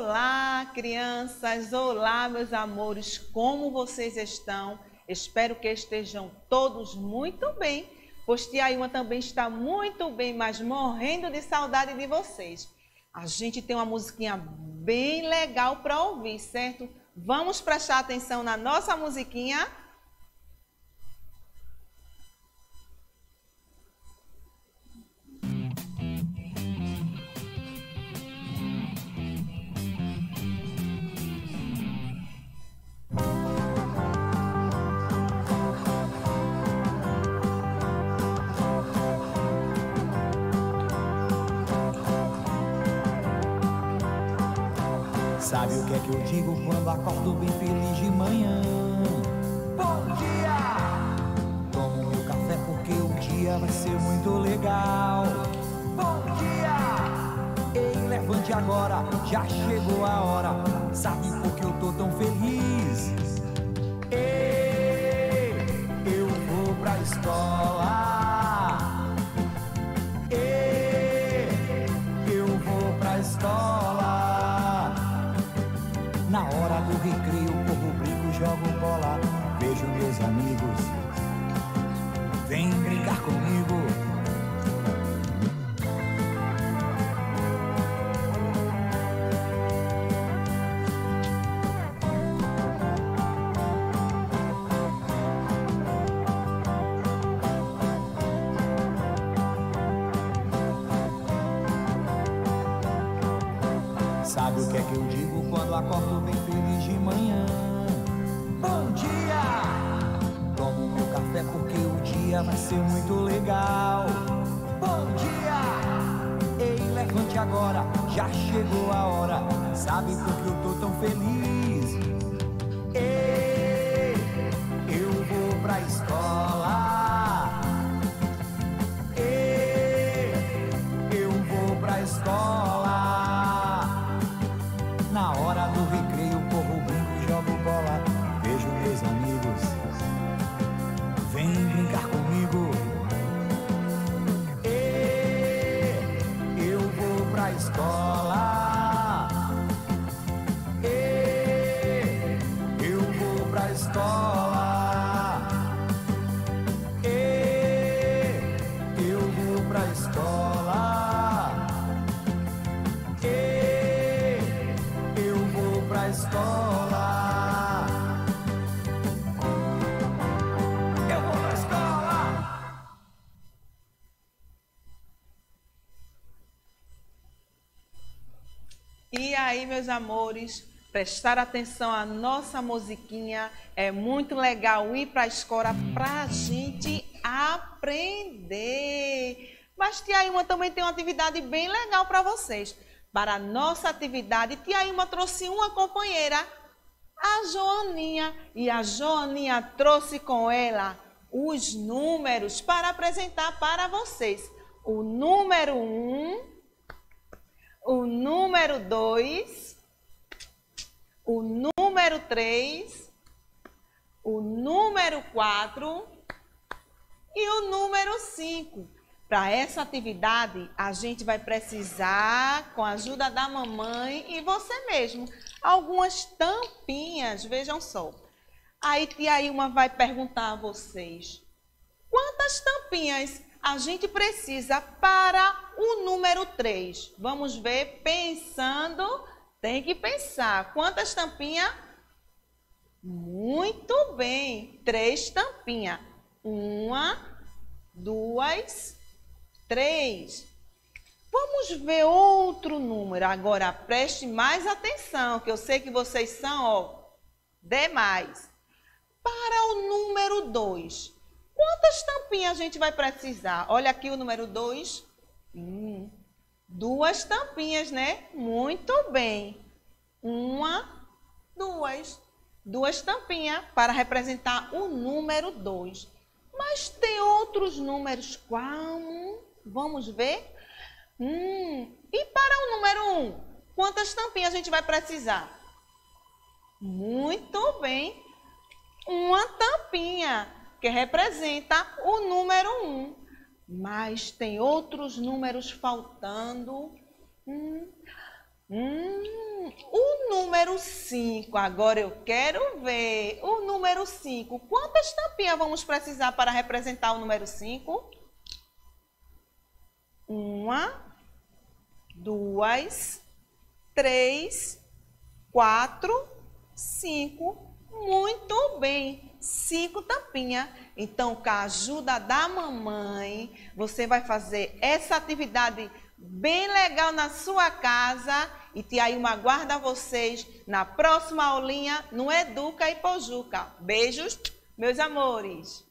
Olá, crianças! Olá, meus amores! Como vocês estão? Espero que estejam todos muito bem, pois tia Ilma também está muito bem, mas morrendo de saudade de vocês. A gente tem uma musiquinha bem legal para ouvir, certo? Vamos prestar atenção na nossa musiquinha? Sabe o que é que eu digo quando acordo bem feliz de manhã? Bom dia! Tomo meu café porque o dia vai ser muito legal. Bom dia! Ei, levante agora, já chegou a hora. Sabe por que eu tô tão feliz? Ei, eu vou pra escola. Ei, eu vou pra escola. Na hora do recreio, corro, brinco, jogo bola. Vejo meus amigos, vem brincar comigo. Sabe o que é que eu digo quando acordo bem feliz de manhã? Bom dia! Tomo meu café porque o dia vai ser muito legal. Bom dia! Ei, levante agora, já chegou a hora. Sabe por que eu tô tão feliz? Ei, eu vou pra escola. Ei, eu vou pra escola. Na hora do recreio, corro, brinco, jogo bola. Vejo meus amigos, vem brincar comigo. Ei, eu vou pra escola. Ei, eu vou pra escola. Ei, eu vou pra escola. Ei, eu vou pra escola. Eu vou pra escola. E aí, meus amores, prestar atenção à nossa musiquinha. É muito legal ir para a escola para a gente aprender. Mas tia Ilma também tem uma atividade bem legal para vocês. Para a nossa atividade, tia Ilma trouxe uma companheira, a Joaninha. E a Joaninha trouxe com ela os números para apresentar para vocês. O número 1, o número 2, o número 3, o número 4 e o número 5. Para essa atividade, a gente vai precisar, com a ajuda da mamãe e você mesmo, algumas tampinhas, vejam só. Aí tia Ilma vai perguntar a vocês, quantas tampinhas a gente precisa para o número 3? Vamos ver, pensando, tem que pensar. Quantas tampinhas? Muito bem, 3 tampinhas. 1, 2, 3. Vamos ver outro número. Agora preste mais atenção, que eu sei que vocês são, demais. Para o número 2, quantas tampinhas a gente vai precisar? Olha aqui o número 2. 2 tampinhas, né? Muito bem. 1, 2. 2 tampinhas para representar o número 2. Mas tem outros números. Qual? Vamos ver? E para o número 1, quantas tampinhas a gente vai precisar? Muito bem. Uma tampinha, que representa o número 1. Mas tem outros números faltando. O número 5, agora eu quero ver. O número 5, quantas tampinhas vamos precisar para representar o número 5? 1, 2, 3, 4, 5. Muito bem, 5 tampinhas. Então, com a ajuda da mamãe, você vai fazer essa atividade bem legal na sua casa. E Tia Ilma aguarda vocês na próxima aulinha no Educa e Pojuca. Beijos, meus amores!